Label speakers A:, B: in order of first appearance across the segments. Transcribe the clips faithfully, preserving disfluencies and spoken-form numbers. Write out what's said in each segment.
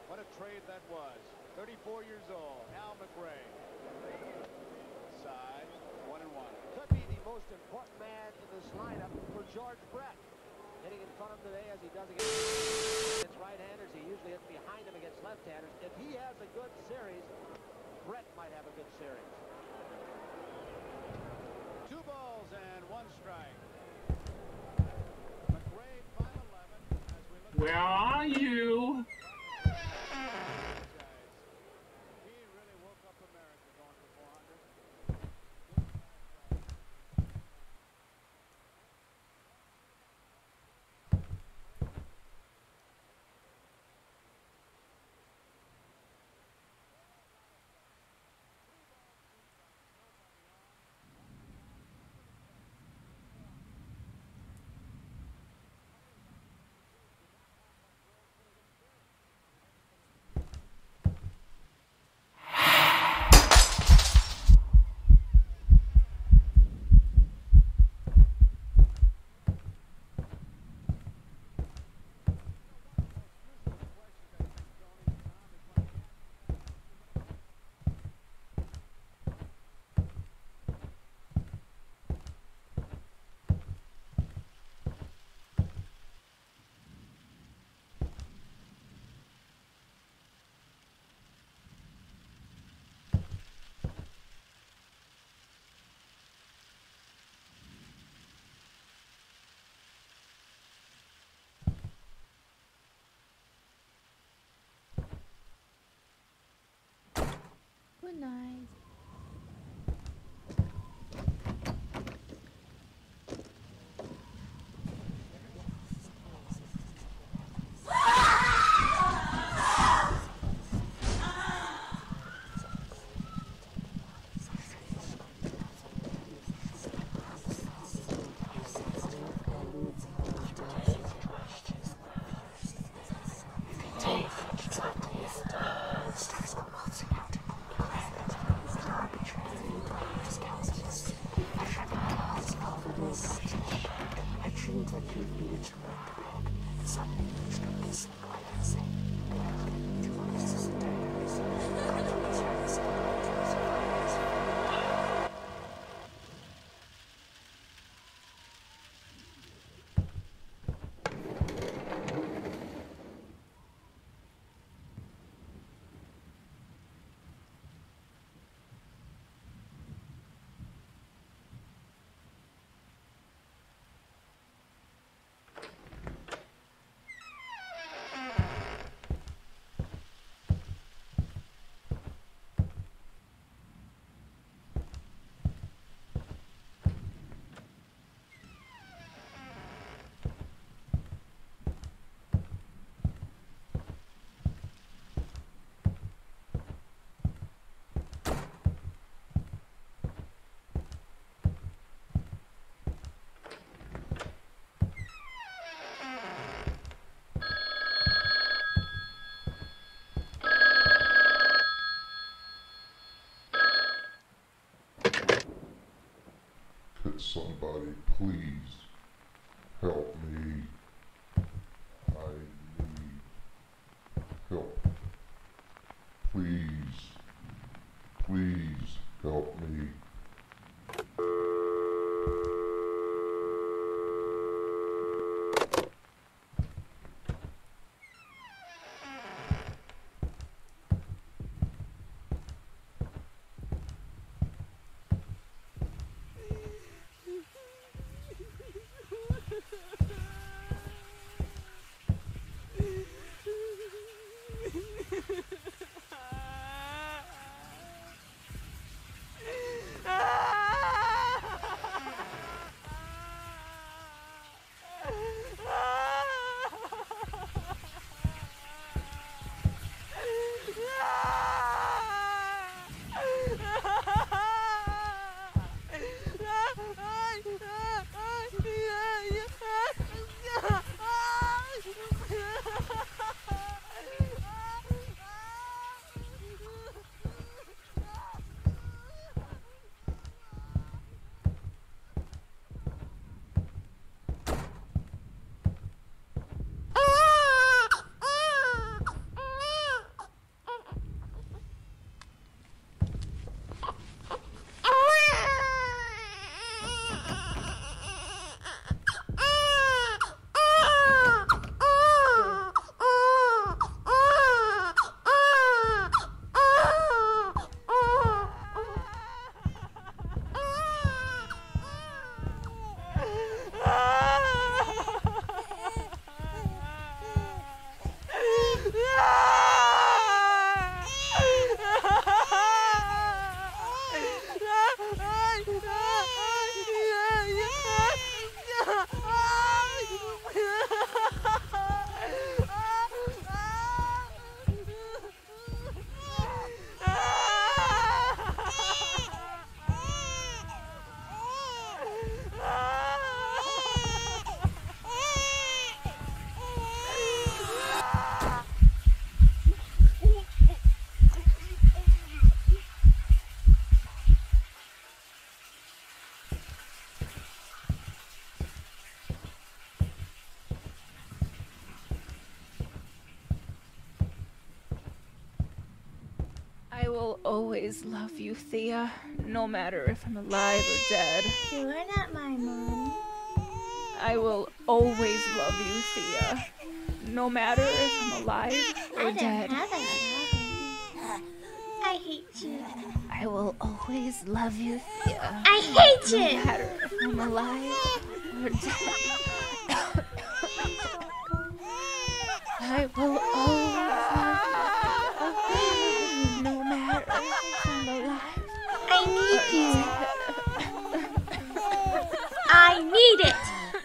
A: What a trade that was. thirty-four years old, Al McRae. Side, one and one.
B: Could be the most important man in this lineup for George Brett. Hitting in front of him today as he does against right-handers. He usually hits behind him against left-handers. If he has a good series, Brett might have a good series.
A: Two balls and one strike. McRae, five eleven. As we look.
C: Where are you?
A: He really woke up America going for four hundred.
D: Good night.
E: Could somebody please help me? I need help. Please, please help me.
C: will always love you, Thea, no matter if I'm alive or dead.
D: You are not my mom.
C: I will always love you, Thea, no matter if I'm alive or
D: I don't
C: dead.
D: have a problem. I hate you.
C: I will always love you, Thea,
D: I hate
C: no
D: you.
C: matter if I'm alive or dead. I will always love you, no matter if I'm alive.
D: I need you. I need it.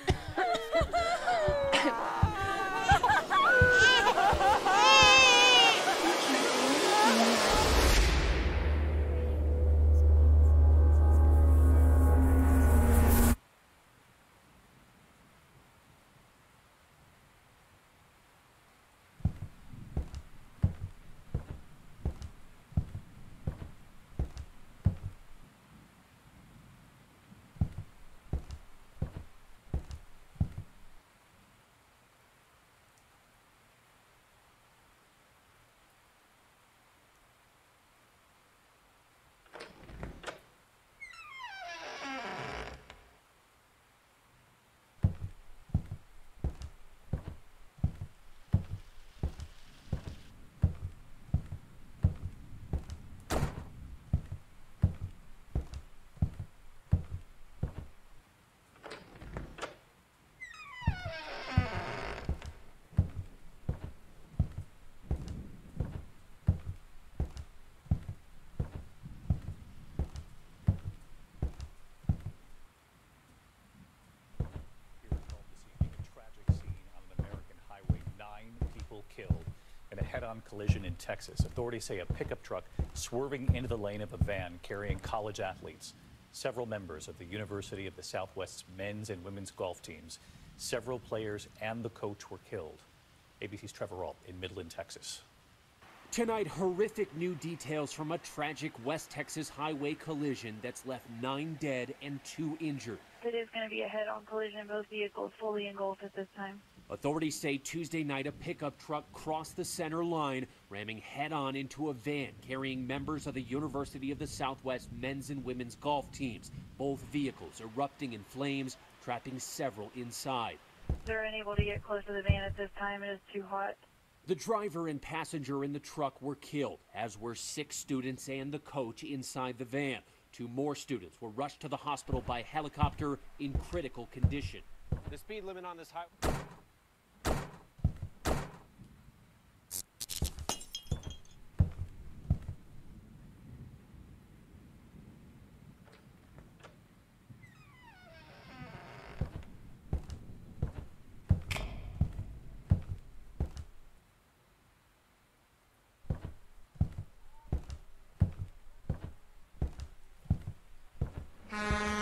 F: Killed in a head-on collision in Texas. Authorities say a pickup truck swerving into the lane of a van carrying college athletes, several members of the University of the Southwest's men's and women's golf teams, several players and the coach were killed. A B C's Trevor Ault in Midland, Texas.
G: Tonight, horrific new details from a tragic West Texas highway collision that's left nine dead and two injured.
H: It is going to be a head-on collision. Both vehicles fully engulfed at this time.
G: Authorities say Tuesday night a pickup truck crossed the center line, ramming head-on into a van carrying members of the University of the Southwest men's and women's golf teams. Both vehicles erupting in flames, trapping several inside.
H: They're unable to get close to the van at this time. It is too hot.
G: The driver and passenger in the truck were killed, as were six students and the coach inside the van. Two more students were rushed to the hospital by helicopter in critical condition.
B: The speed limit on this highway.
D: Ah.